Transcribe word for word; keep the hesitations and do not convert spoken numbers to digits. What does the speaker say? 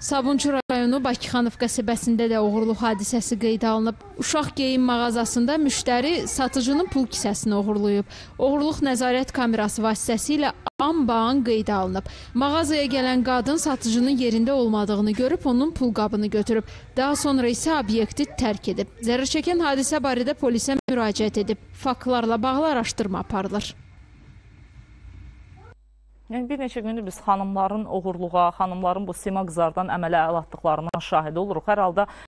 Sabunçu rayonu Bakıxanov qəsəbəsində də oğurluq hadisəsi qeydə alınıb. Uşaq geyim mağazasında müştəri satıcının pul kisəsini oğurlayıb. Oğurluq nəzarət kamerası vasitəsilə an-ban qeydə alınıb. Mağazaya gələn qadın satıcının yerində olmadığını görüb onun pul qabını götürüb. Daha sonra isə obyekti tərk edib. Zərər çəkən hadisə barədə polisə müraciət edib. Faktlarla bağlı araşdırma aparılır. Yəni, bir neçə gündür biz xanımların oğurluğa, xanımların bu sima qızardan əmələ əl atdıqlarına şahid oluruq. Hər halda